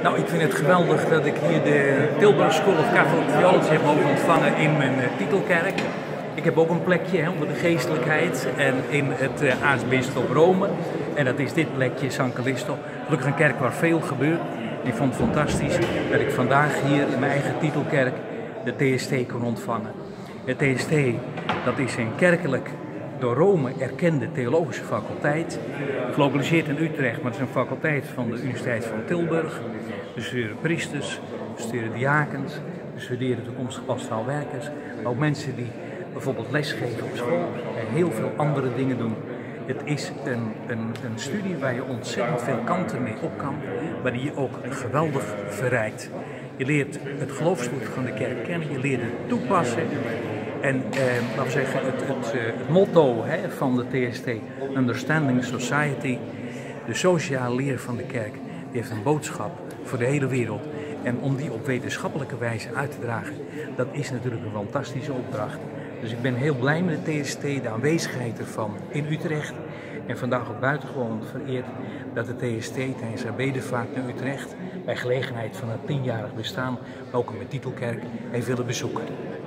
Nou, ik vind het geweldig dat ik hier de Tilburg School of Catholic Theology heb mogen ontvangen in mijn titelkerk. Ik heb ook een plekje onder de geestelijkheid en in het aartsbisdom Rome. En dat is dit plekje, San Callisto. Gelukkig een kerk waar veel gebeurt. Ik vond het fantastisch dat ik vandaag hier in mijn eigen titelkerk de TST kon ontvangen. Het TST, dat is een kerkelijk door Rome erkende theologische faculteit. Gelokaliseerd in Utrecht, maar het is een faculteit van de Universiteit van Tilburg. Er studeren priesters, er studeren diakens, er studeren toekomstige pastoraal werkers. Maar ook mensen die bijvoorbeeld lesgeven op school en heel veel andere dingen doen. Het is een studie waar je ontzettend veel kanten mee op kan, maar die je ook geweldig verrijkt. Je leert het geloofsgoed van de kerk kennen, je leert het toepassen. En laten we zeggen, het motto van de TST, Understanding Society, de sociale leer van de kerk, die heeft een boodschap voor de hele wereld. En om die op wetenschappelijke wijze uit te dragen, dat is natuurlijk een fantastische opdracht. Dus ik ben heel blij met de TST, de aanwezigheid ervan in Utrecht. En vandaag ook buitengewoon vereerd dat de TST tijdens haar bedevaart naar Utrecht bij gelegenheid van het 10-jarig bestaan ook een titelkerk heeft willen bezoeken.